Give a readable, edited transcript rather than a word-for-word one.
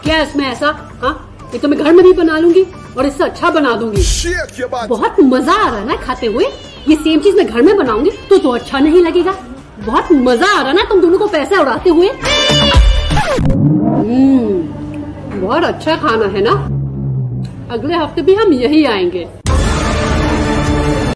क्या इसमें ऐसा? हाँ, ये तो मैं घर में भी बना लूंगी और इससे अच्छा बना दूंगी। बहुत मजा आ रहा है ना खाते हुए। ये सेम चीज मैं घर में बनाऊंगी तो अच्छा नहीं लगेगा। बहुत मजा आ रहा है ना तुम दोनों को पैसे उड़ाते हुए। बहुत अच्छा खाना है ना। अगले हफ्ते भी हम यही आएंगे।